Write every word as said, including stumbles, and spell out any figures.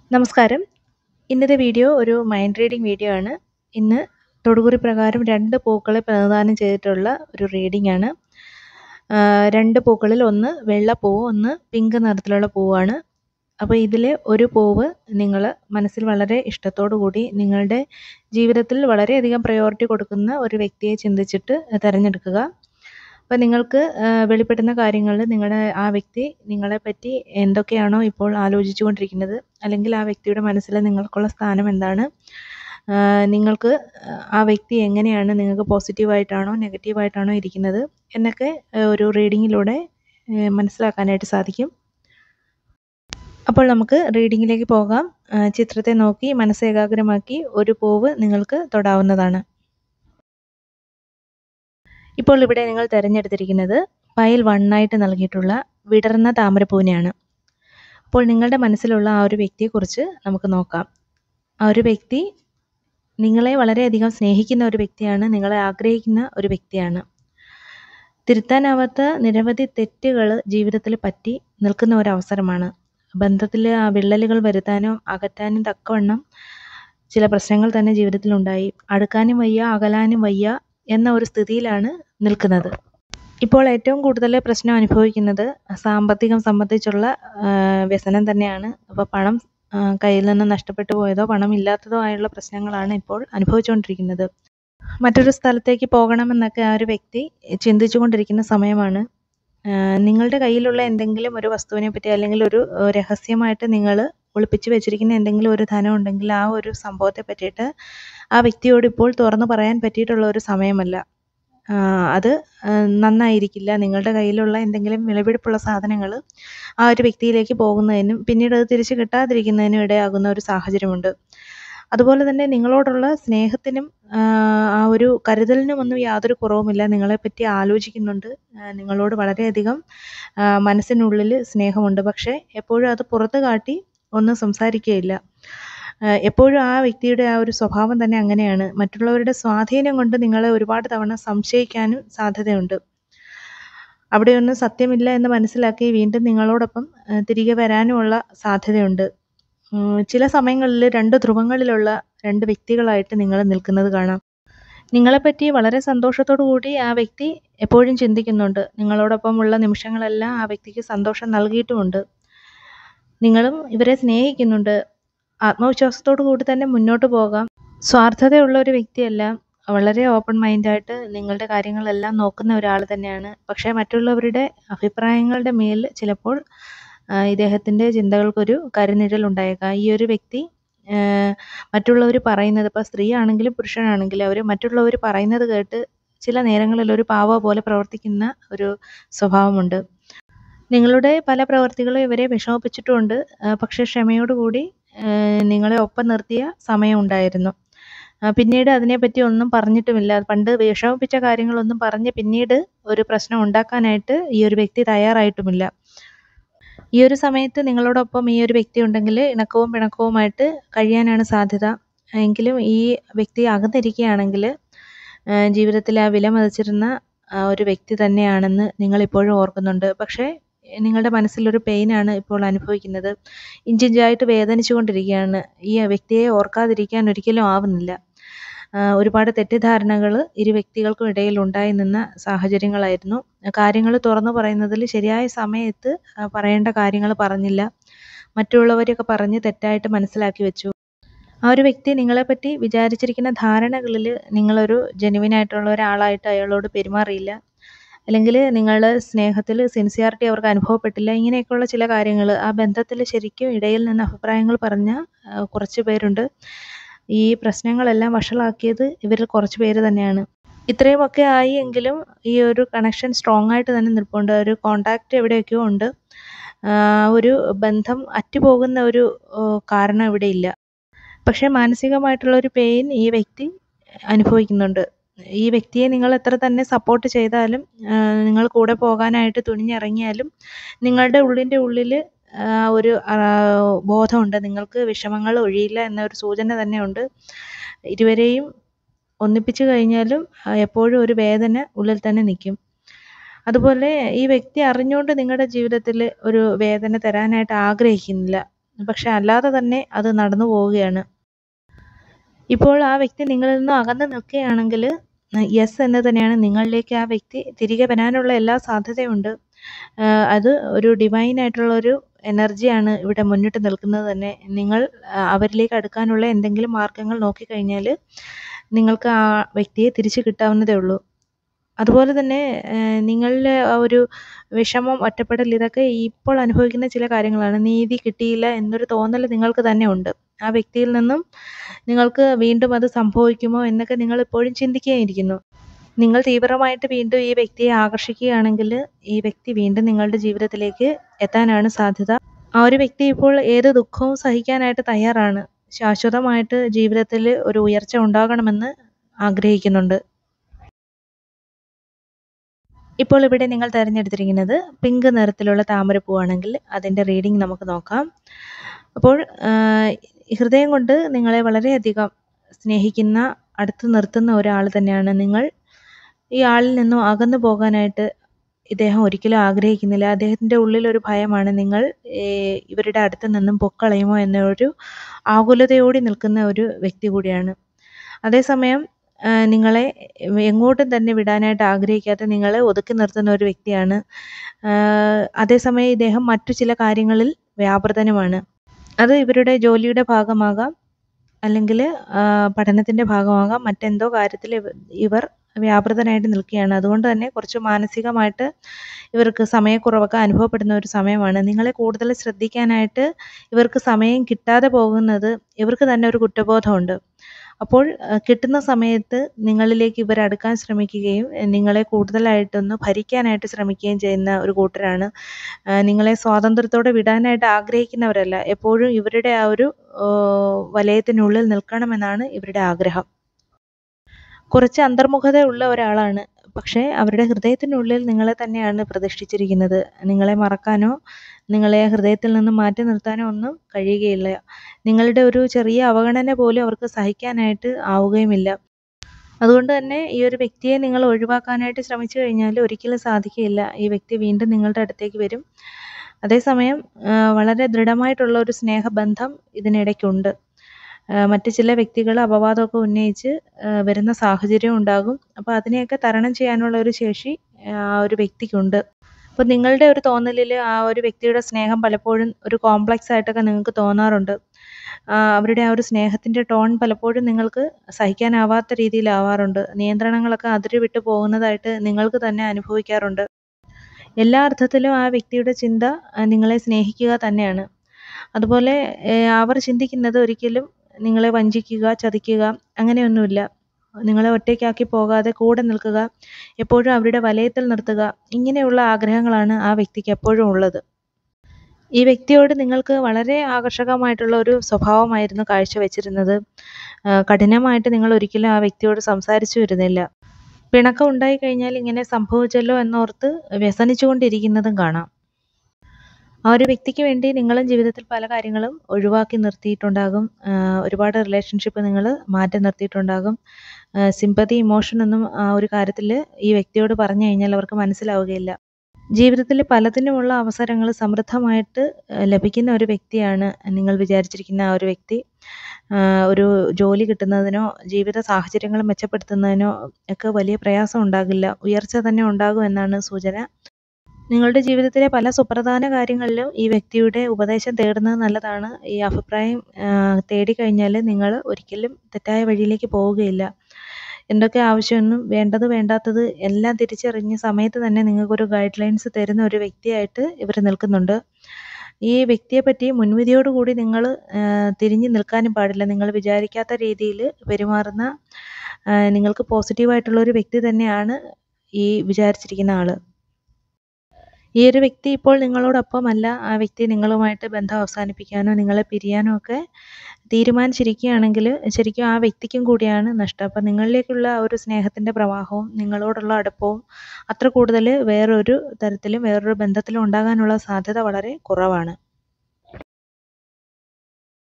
നമസ്കാരം. ഇന്നത്തെ വീഡിയോ ഒരു മൈൻഡ് റീഡിംഗ് വീഡിയോ ആണ്. ഇന്ന് തൊടുകുറി പ്രകാരം രണ്ട് പൂക്കളെ പ്രതിനിധാനം ചെയ്തിട്ടുള്ള ഒരു റീഡിംഗ് ആണ്. ആഹ് രണ്ട് പൂക്കളിൽ ഒന്ന് വെള്ള പൂവും ഒന്ന് പിങ്ക് നിറത്തിലുള്ള പൂവാണ്. അപ്പോൾ ഇതിലെ ഒരു പൂവ് നിങ്ങൾ മനസ്സിൽ വളരെ ഇഷ്ടത്തോടു കൂടി നിങ്ങളുടെ ജീവിതത്തിൽ വളരെയധികം പ്രയോറിറ്റി കൊടുക്കുന്ന ഒരു വ്യക്തിയെ ചിന്തിച്ചിട്ട് തിരഞ്ഞെടുക്കുക. അപ്പോൾ നിങ്ങൾക്ക് വെളിപ്പെടുന്ന കാര്യങ്ങളിൽ നിങ്ങളുടെ ആ വ്യക്തി നിങ്ങളെപ്പറ്റി എന്തൊക്കെയാണോ ഇപ്പോൾ ആലോചിച്ചു കൊണ്ടിരിക്കുന്നത്, അല്ലെങ്കിൽ ആ വ്യക്തിയുടെ മനസ്സിൽ നിങ്ങൾക്കുള്ള സ്ഥാനം എന്താണ്, നിങ്ങൾക്ക് ആ വ്യക്തി എങ്ങനെയാണ്, നിങ്ങൾക്ക് പോസിറ്റീവായിട്ടാണോ നെഗറ്റീവായിട്ടാണോ ഇരിക്കുന്നത് എന്നൊക്കെ ഒരു റീഡിങ്ങിലൂടെ മനസ്സിലാക്കാനായിട്ട് സാധിക്കും. അപ്പോൾ നമുക്ക് റീഡിങ്ങിലേക്ക് പോകാം. ചിത്രത്തെ നോക്കി മനസ്സ് ഏകാഗ്രമാക്കി ഒരു പൂവ് നിങ്ങൾക്ക് തൊടാവുന്നതാണ്. ഇപ്പോൾ ഇവിടെ നിങ്ങൾ തിരഞ്ഞെടുത്തിരിക്കുന്നത് പൈൽ വണ്ണായിട്ട് നൽകിയിട്ടുള്ള വിടർന്ന താമരപ്പൂവിനെയാണ്. അപ്പോൾ നിങ്ങളുടെ മനസ്സിലുള്ള ആ ഒരു വ്യക്തിയെക്കുറിച്ച് നമുക്ക് നോക്കാം. ആ ഒരു വ്യക്തി നിങ്ങളെ വളരെയധികം സ്നേഹിക്കുന്ന ഒരു വ്യക്തിയാണ്, നിങ്ങളെ ആഗ്രഹിക്കുന്ന ഒരു വ്യക്തിയാണ്. തിരുത്താനാവാത്ത നിരവധി തെറ്റുകൾ ജീവിതത്തിൽ പറ്റി നിൽക്കുന്ന ഒരവസരമാണ്. ബന്ധത്തിൽ ആ വിള്ളലുകൾ വരുത്താനോ അകറ്റാനും തക്കവണ്ണം ചില പ്രശ്നങ്ങൾ തന്നെ ജീവിതത്തിലുണ്ടായി. അടുക്കാനും വയ്യ അകലാനും വയ്യ എന്ന ഒരു സ്ഥിതിയിലാണ് നിൽക്കുന്നത്. ഇപ്പോൾ ഏറ്റവും കൂടുതൽ പ്രശ്നം അനുഭവിക്കുന്നത് സാമ്പത്തികം സംബന്ധിച്ചുള്ള വ്യസനം തന്നെയാണ്. അപ്പോൾ പണം കയ്യിൽ നിന്ന് നഷ്ടപ്പെട്ടു പോയതോ പണം ഇല്ലാത്തതോ ആയുള്ള പ്രശ്നങ്ങളാണ് ഇപ്പോൾ അനുഭവിച്ചുകൊണ്ടിരിക്കുന്നത്. മറ്റൊരു സ്ഥലത്തേക്ക് പോകണമെന്നൊക്കെ ആ ഒരു വ്യക്തി ചിന്തിച്ചു കൊണ്ടിരിക്കുന്ന സമയമാണ്. നിങ്ങളുടെ കയ്യിലുള്ള എന്തെങ്കിലും ഒരു വസ്തുവിനെ പറ്റി, അല്ലെങ്കിൽ ഒരു രഹസ്യമായിട്ട് നിങ്ങൾ ഒളിപ്പിച്ച് വെച്ചിരിക്കുന്ന എന്തെങ്കിലും ഒരു ധനം ഉണ്ടെങ്കിൽ ആ ഒരു സംഭവത്തെ പറ്റിയിട്ട് ആ വ്യക്തിയോട് ഇപ്പോൾ തുറന്നു പറയാൻ പറ്റിയിട്ടുള്ള ഒരു സമയമല്ല. അത് നന്നായിരിക്കില്ല. നിങ്ങളുടെ കയ്യിലുള്ള എന്തെങ്കിലും വിലപിടിപ്പുള്ള സാധനങ്ങൾ ആ ഒരു വ്യക്തിയിലേക്ക് പോകുന്നതിനും പിന്നീട് അത് തിരിച്ച് കിട്ടാതിരിക്കുന്നതിനും ഇടയാകുന്ന ഒരു സാഹചര്യമുണ്ട്. അതുപോലെ തന്നെ നിങ്ങളോടുള്ള സ്നേഹത്തിനും ആ ഒരു കരുതലിനുമൊന്നും യാതൊരു കുറവുമില്ല. നിങ്ങളെപ്പറ്റി ആലോചിക്കുന്നുണ്ട്, നിങ്ങളോട് വളരെയധികം മനസ്സിനുള്ളിൽ സ്നേഹമുണ്ട്. പക്ഷേ എപ്പോഴും അത് പുറത്ത് കാട്ടി ഒന്നും സംസാരിക്കുകയില്ല. എപ്പോഴും ആ വ്യക്തിയുടെ ആ ഒരു സ്വഭാവം തന്നെ അങ്ങനെയാണ്. മറ്റുള്ളവരുടെ സ്വാധീനം കൊണ്ട് നിങ്ങളെ ഒരുപാട് തവണ സംശയിക്കാനും സാധ്യതയുണ്ട്. അവിടെയൊന്നും സത്യമില്ല എന്ന് മനസ്സിലാക്കി വീണ്ടും നിങ്ങളോടൊപ്പം തിരികെ വരാനുമുള്ള സാധ്യതയുണ്ട്. ചില സമയങ്ങളിൽ രണ്ട് ധ്രുവങ്ങളിലുള്ള രണ്ട് വ്യക്തികളായിട്ട് നിങ്ങൾ നിൽക്കുന്നത് കാണാം. നിങ്ങളെപ്പറ്റി വളരെ സന്തോഷത്തോടു കൂടി ആ വ്യക്തി എപ്പോഴും ചിന്തിക്കുന്നുണ്ട്. നിങ്ങളോടൊപ്പമുള്ള നിമിഷങ്ങളെല്ലാം ആ വ്യക്തിക്ക് സന്തോഷം നൽകിയിട്ടുമുണ്ട്. നിങ്ങളും ഇവരെ സ്നേഹിക്കുന്നുണ്ട്. ആത്മവിശ്വാസത്തോടു കൂടി തന്നെ മുന്നോട്ട് പോകാം. സ്വാർത്ഥതയുള്ള ഒരു വ്യക്തിയല്ല, വളരെ ഓപ്പൺ മൈൻഡായിട്ട് നിങ്ങളുടെ കാര്യങ്ങളെല്ലാം നോക്കുന്ന ഒരാൾ തന്നെയാണ്. പക്ഷേ മറ്റുള്ളവരുടെ അഭിപ്രായങ്ങളുടെ മേൽ ചിലപ്പോൾ ഇദ്ദേഹത്തിൻ്റെ ചിന്തകൾക്കൊരു കരുനിഴൽ ഉണ്ടായേക്കാം. ഈ ഒരു വ്യക്തി മറ്റുള്ളവർ പറയുന്നത്, ഇപ്പോൾ സ്ത്രീ ആണെങ്കിലും പുരുഷനാണെങ്കിലും, അവർ മറ്റുള്ളവർ പറയുന്നത് കേട്ട് ചില നേരങ്ങളിൽ ഒരു പാവ പോലെ പ്രവർത്തിക്കുന്ന ഒരു സ്വഭാവമുണ്ട്. നിങ്ങളുടെ പല പ്രവൃത്തികളും ഇവരെ വിഷമിപ്പിച്ചിട്ടുമുണ്ട്. പക്ഷേ ക്ഷമയോടുകൂടി നിങ്ങളെ ഒപ്പം നിർത്തിയ സമയം ഉണ്ടായിരുന്നു. പിന്നീട് അതിനെപ്പറ്റി ഒന്നും പറഞ്ഞിട്ടുമില്ല. പണ്ട് വിഷമിപ്പിച്ച കാര്യങ്ങളൊന്നും പറഞ്ഞ് പിന്നീട് ഒരു പ്രശ്നം ഉണ്ടാക്കാനായിട്ട് ഈ ഒരു വ്യക്തി തയ്യാറായിട്ടുമില്ല. ഈ ഒരു സമയത്ത് നിങ്ങളോടൊപ്പം ഈ ഒരു വ്യക്തി ഉണ്ടെങ്കിൽ ഇണക്കവും പിണക്കവുമായിട്ട് കഴിയാനാണ് സാധ്യത. എങ്കിലും ഈ വ്യക്തി അകന്നിരിക്കുകയാണെങ്കിൽ ജീവിതത്തിൽ ആ വില മതിച്ചിരുന്ന ഒരു വ്യക്തി തന്നെയാണെന്ന് നിങ്ങളിപ്പോഴും ഓർക്കുന്നുണ്ട്. പക്ഷേ നിങ്ങളുടെ മനസ്സിലൊരു പെയിനാണ് ഇപ്പോൾ അനുഭവിക്കുന്നത്. ഇഞ്ചിഞ്ചായിട്ട് വേദനിച്ചു കൊണ്ടിരിക്കുകയാണ്. ഈ വ്യക്തിയെ ഓർക്കാതിരിക്കാൻ ഒരിക്കലും ആവുന്നില്ല. ഒരുപാട് തെറ്റിദ്ധാരണകൾ ഇരു വ്യക്തികൾക്കും ഇടയിൽ ഉണ്ടായി നിന്ന സാഹചര്യങ്ങളായിരുന്നു. കാര്യങ്ങൾ തുറന്നു പറയുന്നതിൽ ശരിയായ സമയത്ത് പറയേണ്ട കാര്യങ്ങൾ പറഞ്ഞില്ല. മറ്റുള്ളവരൊക്കെ പറഞ്ഞ് തെറ്റായിട്ട് മനസ്സിലാക്കി വെച്ചു. ആ ഒരു വ്യക്തി നിങ്ങളെപ്പറ്റി വിചാരിച്ചിരിക്കുന്ന ധാരണകളിൽ നിങ്ങളൊരു ജെനുവിനായിട്ടുള്ള ഒരാളായിട്ട് അയാളോട് പെരുമാറിയില്ല, അല്ലെങ്കിൽ നിങ്ങളുടെ സ്നേഹത്തിൽ സിൻസിയാരിറ്റി അവർക്ക് അനുഭവപ്പെട്ടില്ല. ഇങ്ങനെയൊക്കെയുള്ള ചില കാര്യങ്ങൾ ആ ബന്ധത്തിൽ ശരിക്കും ഇടയിൽ നിന്ന് അഭിപ്രായങ്ങൾ പറഞ്ഞ കുറച്ച് പേരുണ്ട്. ഈ പ്രശ്നങ്ങളെല്ലാം വഷളാക്കിയത് ഇവരിൽ കുറച്ച് പേര് തന്നെയാണ്. ഇത്രയുമൊക്കെ ആയി എങ്കിലും ഈ ഒരു കണക്ഷൻ സ്ട്രോങ് ആയിട്ട് തന്നെ നിൽപ്പുണ്ട്. ഒരു കോണ്ടാക്റ്റ് എവിടെയൊക്കെയോ ഉണ്ട്. ഒരു ബന്ധം അറ്റുപോകുന്ന ഒരു കാരണം ഇവിടെ ഇല്ല. പക്ഷേ മാനസികമായിട്ടുള്ളൊരു പെയിൻ ഈ വ്യക്തി അനുഭവിക്കുന്നുണ്ട്. ഈ വ്യക്തിയെ നിങ്ങൾ എത്ര തന്നെ സപ്പോർട്ട് ചെയ്താലും, നിങ്ങൾ കൂടെ പോകാനായിട്ട് തുനിഞ്ഞിറങ്ങിയാലും, നിങ്ങളുടെ ഉള്ളിൻ്റെ ഉള്ളിൽ ഒരു ബോധമുണ്ട്, നിങ്ങൾക്ക് വിഷമങ്ങൾ ഒഴിയില്ല എന്നൊരു സൂചന തന്നെയുണ്ട്. ഇരുവരെയും ഒന്നിപ്പിച്ച് കഴിഞ്ഞാലും എപ്പോഴും ഒരു വേദന ഉള്ളിൽ തന്നെ നിൽക്കും. അതുപോലെ ഈ വ്യക്തി അറിഞ്ഞുകൊണ്ട് നിങ്ങളുടെ ജീവിതത്തിൽ ഒരു വേദന തരാനായിട്ട് ആഗ്രഹിക്കുന്നില്ല. പക്ഷെ അല്ലാതെ തന്നെ അത് നടന്നു പോവുകയാണ്. ഇപ്പോൾ ആ വ്യക്തി നിങ്ങളിൽ നിന്നും അകന്ന് നിൽക്കുകയാണെങ്കിൽ യെസ് എന്ന് തന്നെയാണ്, നിങ്ങളിലേക്ക് ആ വ്യക്തി തിരികെ വരാനുള്ള എല്ലാ സാധ്യതയുണ്ട്. അത് ഒരു ഡിവൈൻ ആയിട്ടുള്ള ഒരു എനർജിയാണ് ഇവിടെ മുന്നിട്ട് നിൽക്കുന്നത് തന്നെ. നിങ്ങൾ അവരിലേക്ക് അടുക്കാനുള്ള എന്തെങ്കിലും മാർഗങ്ങൾ നോക്കിക്കഴിഞ്ഞാൽ നിങ്ങൾക്ക് ആ വ്യക്തിയെ തിരിച്ചു കിട്ടാവുന്നതേ ഉള്ളൂ. അതുപോലെ തന്നെ നിങ്ങളുടെ ആ ഒരു വിഷമം, ഒറ്റപ്പെടൽ, ഇതൊക്കെ ഇപ്പോൾ അനുഭവിക്കുന്ന ചില കാര്യങ്ങളാണ്. നീതി കിട്ടിയില്ല എന്നൊരു തോന്നൽ നിങ്ങൾക്ക് തന്നെ ഉണ്ട്. ആ വ്യക്തിയിൽ നിന്നും നിങ്ങൾക്ക് വീണ്ടും അത് സംഭവിക്കുമോ എന്നൊക്കെ നിങ്ങൾ ഇപ്പോഴും ചിന്തിക്കുകയായിരിക്കുന്നു. നിങ്ങൾ തീവ്രമായിട്ട് വീണ്ടും ഈ വ്യക്തിയെ ആകർഷിക്കുകയാണെങ്കിൽ ഈ വ്യക്തി വീണ്ടും നിങ്ങളുടെ ജീവിതത്തിലേക്ക് എത്താനാണ് സാധ്യത. ആ ഒരു വ്യക്തി ഇപ്പോൾ ഏത് ദുഃഖവും സഹിക്കാനായിട്ട് തയ്യാറാണ്. ശാശ്വതമായിട്ട് ജീവിതത്തിൽ ഒരു ഉയർച്ച ഉണ്ടാകണമെന്ന് ആഗ്രഹിക്കുന്നുണ്ട്. ഇപ്പോൾ ഇവിടെ നിങ്ങൾ തിരഞ്ഞെടുത്തിരിക്കുന്നത് പിങ്ക് നിറത്തിലുള്ള താമരപ്പൂവാണെങ്കിൽ അതിൻ്റെ റീഡിംഗ് നമുക്ക് നോക്കാം. അപ്പോൾ ഹൃദയം കൊണ്ട് നിങ്ങളെ വളരെയധികം സ്നേഹിക്കുന്ന, അടുത്ത് നിർത്തുന്ന ഒരാൾ തന്നെയാണ് നിങ്ങൾ. ഈ ആളിൽ നിന്നും അകന്നു പോകാനായിട്ട് ഇദ്ദേഹം ഒരിക്കലും ആഗ്രഹിക്കുന്നില്ല. അദ്ദേഹത്തിൻ്റെ ഉള്ളിലൊരു ഭയമാണ്, നിങ്ങൾ ഇവരുടെ അടുത്ത് നിന്നും പൊക്കളയുമോ എന്നൊരു ആകുലതയോടെ നിൽക്കുന്ന ഒരു വ്യക്തി കൂടിയാണ്. അതേസമയം നിങ്ങളെ എങ്ങോട്ടും തന്നെ വിടാനായിട്ട് ആഗ്രഹിക്കാത്ത, നിങ്ങളെ ഒതുക്കി നിർത്തുന്ന ഒരു വ്യക്തിയാണ്. അതേസമയം ഇദ്ദേഹം മറ്റു ചില കാര്യങ്ങളിൽ വ്യാപൃതനുമാണ്. അത് ഇവരുടെ ജോലിയുടെ ഭാഗമാകാം, അല്ലെങ്കിൽ പഠനത്തിൻ്റെ ഭാഗമാകാം, മറ്റെന്തോ കാര്യത്തിൽ ഇവർ വ്യാപൃതനായിട്ട് നിൽക്കുകയാണ്. അതുകൊണ്ട് തന്നെ കുറച്ച് മാനസികമായിട്ട് ഇവർക്ക് സമയക്കുറവൊക്കെ അനുഭവപ്പെടുന്ന ഒരു സമയമാണ്. നിങ്ങളെ കൂടുതൽ ശ്രദ്ധിക്കാനായിട്ട് ഇവർക്ക് സമയം കിട്ടാതെ പോകുന്നത് ഇവർക്ക് തന്നെ ഒരു കുറ്റബോധമുണ്ട്. അപ്പോൾ കിട്ടുന്ന സമയത്ത് നിങ്ങളിലേക്ക് ഇവർ അടുക്കാൻ ശ്രമിക്കുകയും നിങ്ങളെ കൂടുതലായിട്ടൊന്ന് ഭരിക്കാനായിട്ട് ശ്രമിക്കുകയും ചെയ്യുന്ന ഒരു കൂട്ടരാണ്. നിങ്ങളെ സ്വാതന്ത്ര്യത്തോടെ വിടാനായിട്ട് ആഗ്രഹിക്കുന്നവരല്ല. എപ്പോഴും ഇവരുടെ ആ ഒരു വലയത്തിനുള്ളിൽ നിൽക്കണമെന്നാണ് ഇവരുടെ ആഗ്രഹം. കുറച്ച് അന്തർമുഖത ഉള്ള ഒരാളാണ്. പക്ഷേ അവരുടെ ഹൃദയത്തിനുള്ളിൽ നിങ്ങളെ തന്നെയാണ് പ്രതിഷ്ഠിച്ചിരിക്കുന്നത്. നിങ്ങളെ മറക്കാനോ നിങ്ങളെ ഹൃദയത്തിൽ നിന്ന് മാറ്റി നിർത്താനോ ഒന്നും കഴിയുകയില്ല. നിങ്ങളുടെ ഒരു ചെറിയ അവഗണന പോലും അവർക്ക് സഹിക്കാനായിട്ട് ആവുകയുമില്ല. അതുകൊണ്ട് തന്നെ ഈ ഒരു വ്യക്തിയെ നിങ്ങൾ ഒഴിവാക്കാനായിട്ട് ശ്രമിച്ചു കഴിഞ്ഞാൽ ഒരിക്കലും സാധിക്കുകയില്ല. ഈ വ്യക്തി വീണ്ടും നിങ്ങളുടെ അടുത്തേക്ക് വരും. അതേസമയം വളരെ ദൃഢമായിട്ടുള്ള ഒരു സ്നേഹബന്ധം ഇതിനിടയ്ക്കുണ്ട്. മറ്റ് ചില വ്യക്തികൾ അപവാദമൊക്കെ ഉന്നയിച്ച് വരുന്ന സാഹചര്യം ഉണ്ടാകും. അപ്പോൾ അതിനെയൊക്കെ തരണം ചെയ്യാനുള്ള ഒരു ശേഷി ആ ഒരു വ്യക്തിക്കുണ്ട്. അപ്പോൾ നിങ്ങളുടെ ഒരു തോന്നലിൽ ആ ഒരു വ്യക്തിയുടെ സ്നേഹം പലപ്പോഴും ഒരു കോംപ്ലക്സ് ആയിട്ടൊക്കെ നിങ്ങൾക്ക് തോന്നാറുണ്ട്. അവരുടെ ആ ഒരു സ്നേഹത്തിൻ്റെ ടോൺ പലപ്പോഴും നിങ്ങൾക്ക് സഹിക്കാനാവാത്ത രീതിയിലാവാറുണ്ട്. നിയന്ത്രണങ്ങളൊക്കെ അതിര് വിട്ടു പോകുന്നതായിട്ട് നിങ്ങൾക്ക് തന്നെ അനുഭവിക്കാറുണ്ട്. എല്ലാ അർത്ഥത്തിലും ആ വ്യക്തിയുടെ ചിന്ത നിങ്ങളെ സ്നേഹിക്കുക തന്നെയാണ്. അതുപോലെ അവർ ചിന്തിക്കുന്നത് ഒരിക്കലും നിങ്ങളെ വഞ്ചിക്കുക, ചതിക്കുക അങ്ങനെയൊന്നുമില്ല. നിങ്ങളെ ഒറ്റയ്ക്കാക്കി പോകാതെ കൂടെ നിൽക്കുക, എപ്പോഴും അവരുടെ വലയത്തിൽ നിർത്തുക, ഇങ്ങനെയുള്ള ആഗ്രഹങ്ങളാണ് ആ വ്യക്തിക്ക് എപ്പോഴും ഉള്ളത്. ഈ വ്യക്തിയോട് നിങ്ങൾക്ക് വളരെ ആകർഷകമായിട്ടുള്ള ഒരു സ്വഭാവമായിരുന്നു കാഴ്ചവെച്ചിരുന്നത്. കഠിനമായിട്ട് നിങ്ങൾ ഒരിക്കലും ആ വ്യക്തിയോട് സംസാരിച്ചു വരുന്നില്ല. പിണക്കം ഉണ്ടായി കഴിഞ്ഞാൽ ഇങ്ങനെ സംഭവിച്ചല്ലോ എന്നോർത്ത് വ്യസനിച്ചുകൊണ്ടിരിക്കുന്നതും കാണാം. ആ ഒരു വ്യക്തിക്ക് വേണ്ടി നിങ്ങളും ജീവിതത്തിൽ പല കാര്യങ്ങളും ഒഴിവാക്കി നിർത്തിയിട്ടുണ്ടാകും. ഒരുപാട് റിലേഷൻഷിപ്പ് നിങ്ങൾ മാറ്റി നിർത്തിയിട്ടുണ്ടാകും. സിമ്പതി, ഇമോഷനൊന്നും ആ ഒരു കാര്യത്തിൽ ഈ വ്യക്തിയോട് പറഞ്ഞു കഴിഞ്ഞാൽ അവർക്ക് മനസ്സിലാവുകയില്ല. ജീവിതത്തിൽ പലതിനുമുള്ള അവസരങ്ങൾ സമൃദ്ധമായിട്ട് ലഭിക്കുന്ന ഒരു വ്യക്തിയാണ് നിങ്ങൾ വിചാരിച്ചിരിക്കുന്ന ആ ഒരു വ്യക്തി. ഒരു ജോലി കിട്ടുന്നതിനോ ജീവിത സാഹചര്യങ്ങൾ മെച്ചപ്പെടുത്തുന്നതിനോ ഒക്കെ വലിയ പ്രയാസം ഉണ്ടാകില്ല, ഉയർച്ച തന്നെ ഉണ്ടാകും എന്നാണ് സൂചന. നിങ്ങളുടെ ജീവിതത്തിലെ പല സുപ്രധാന കാര്യങ്ങളിലും ഈ വ്യക്തിയുടെ ഉപദേശം തേടുന്നത് നല്ലതാണ്. ഈ അഭിപ്രായം തേടിക്കഴിഞ്ഞാൽ നിങ്ങൾ ഒരിക്കലും തെറ്റായ വഴിയിലേക്ക് പോവുകയില്ല. എന്തൊക്കെ ആവശ്യമെന്നും വേണ്ടത് വേണ്ടാത്തത് എല്ലാം തിരിച്ചറിഞ്ഞ് സമയത്ത് തന്നെ നിങ്ങൾക്കൊരു ഗൈഡ് ലൈൻസ് തരുന്ന ഒരു വ്യക്തിയായിട്ട് ഇവർ നിൽക്കുന്നുണ്ട്. ഈ വ്യക്തിയെപ്പറ്റി മുൻവിധിയോടുകൂടി നിങ്ങൾ തിരിഞ്ഞു നിൽക്കാനും പാടില്ല. നിങ്ങൾ വിചാരിക്കാത്ത രീതിയിൽ പെരുമാറുന്ന, നിങ്ങൾക്ക് പോസിറ്റീവായിട്ടുള്ള ഒരു വ്യക്തി തന്നെയാണ് ഈ വിചാരിച്ചിരിക്കുന്ന ആൾ. ഈ ഒരു വ്യക്തി ഇപ്പോൾ നിങ്ങളോടൊപ്പമല്ല. ആ വ്യക്തി നിങ്ങളുമായിട്ട് ബന്ധം അവസാനിപ്പിക്കാനോ നിങ്ങളെ പിരിയാനോ ഒക്കെ തീരുമാനിച്ചിരിക്കുകയാണെങ്കിൽ ശരിക്കും ആ വ്യക്തിക്കും കൂടിയാണ് നഷ്ടം. അപ്പം നിങ്ങളിലേക്കുള്ള ഒരു സ്നേഹത്തിൻ്റെ പ്രവാഹവും നിങ്ങളോടുള്ള അടുപ്പവും അത്ര കൂടുതൽ വേറൊരു തരത്തിലും വേറൊരു ബന്ധത്തിലും ഉണ്ടാകാനുള്ള സാധ്യത വളരെ കുറവാണ്.